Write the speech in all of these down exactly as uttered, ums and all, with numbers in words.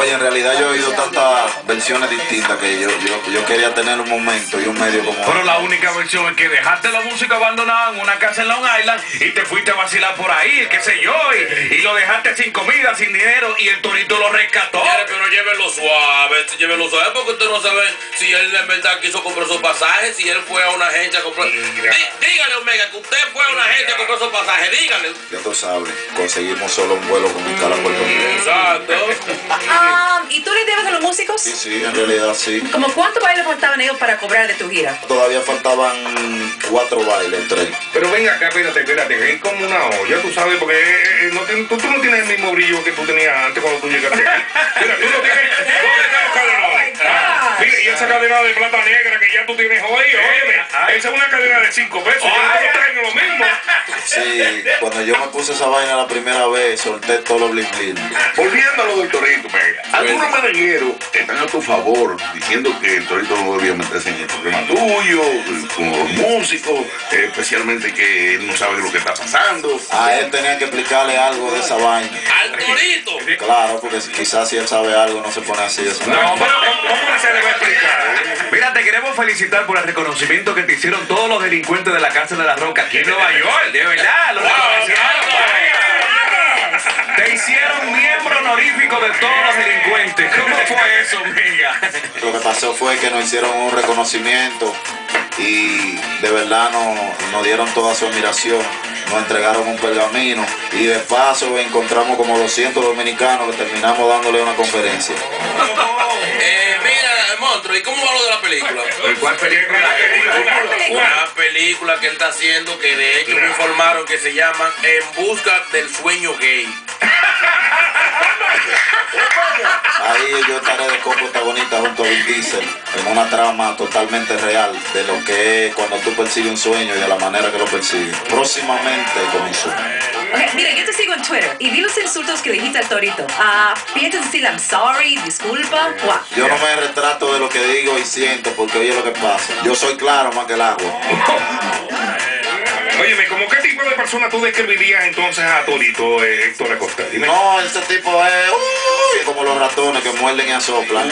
Oye, en realidad yo he oído tantas versiones distintas que yo, yo, yo quería tener un momento y un medio como... Pero la única versión es que dejaste la música abandonada en una casa en Long Island y te fuiste a vacilar por ahí, qué sé yo, y, y lo dejaste sin comida, sin dinero, y el Torito lo rescató. Señores, pero llévelo suave, llévelo suave, porque usted no sabe si él en verdad quiso comprar su pasaje, si él fue a una agencia a comprar... Dí, dígale, Omega, que usted fue a una agencia a comprar su pasaje, dígale. Ya tú sabes, conseguimos solo un vuelo con escala a Puerto Rico. Exacto. Um, ¿Y tú le debes a los músicos? Sí, sí, en realidad sí. ¿Como cuántos bailes faltaban ellos para cobrar de tu gira? Todavía faltaban cuatro bailes, tres. Pero venga acá, espérate, espérate, es como una olla, tú sabes, porque eh, no, tú, tú no tienes el mismo brillo que tú tenías antes cuando tú llegaste aquí. Mira, tú no tienes... ¿Dónde están los cadenones? Ah, mira, y esa cadena de plata negra que ya tú tienes hoy, óyeme, esa es una cadena de cinco pesos, yo no te lo traigo lo mismo. Sí, cuando yo me puse esa vaina la primera vez, solté todos los bling bling. Volviendo a lo del Torito, Mega. Algunos merengueros están a tu favor diciendo que el Torito no debía meterse en el problema tuyo, con los músicos, eh, especialmente que él no sabe lo que está pasando. A él tenía que explicarle algo de esa vaina. Al Torito. Claro, porque quizás si él sabe algo no se pone así. Eso. No, pero ¿cómo se le va a explicar? Mira, te queremos felicitar por el reconocimiento que te hicieron todos los delincuentes de la cárcel de La Roca aquí en Nueva York, de verdad. Los reconocieron. Te hicieron miembro honorífico de todos los delincuentes. ¿Cómo fue eso, Omega? Lo que pasó fue que nos hicieron un reconocimiento y de verdad nos, nos dieron toda su admiración. Nos entregaron un pergamino y de paso encontramos como doscientos dominicanos que terminamos dándole una conferencia. Eh, mira, monstruo, ¿y cómo va lo de la película? ¿Cuál película? Una película que él está haciendo que de hecho me informaron que se llama En Busca del Sueño Gay. Ahí yo estaré de coprotagonista junto a Vin Diesel en una trama totalmente real de lo que es cuando tú persigues un sueño y de la manera que lo persigues. Próximamente comenzó. Okay, mira, yo te sigo en Twitter y vi los insultos que le dijiste al Torito. Ah, ¿piensas decirle I'm sorry, disculpa? What? Yo no me retrato de lo que digo y siento porque oye lo que pasa. Yo soy claro más que el agua. Óyeme, ¿cómo qué tipo de persona tú describirías entonces a Torito, eh, Héctor Acosta? Dime. No, ese tipo es uy, como los ratones que muerden y asoplan.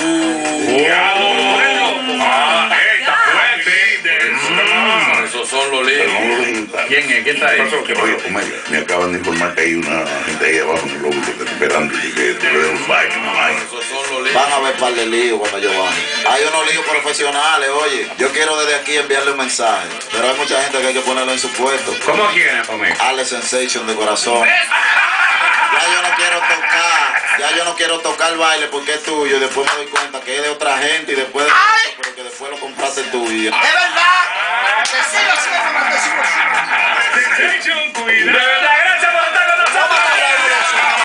Ah, eh, está fuerte. Esos son los líos. ¿Quién es? ¿Quién está ahí? Oye, Omega, me acaban de informar que hay una gente ahí abajo en el lobby que está esperando y que te den un baile, una vaina. Esos son los líos. Van a ver par de líos cuando yo baje. Hay unos líos profesionales, oye. Yo quiero desde aquí enviarle un mensaje, pero hay mucha gente que hay que ponerlo en su puesto. ¿Cómo quién, Omega? Ale Sensation de corazón. Ya yo no quiero tocar, ya yo no quiero tocar el baile porque es tuyo y después me doy cuenta que es de otra gente y después de pero que después lo compraste tú y ¡Es verdad! ¡Que siga siendo una Sensation, cuidado.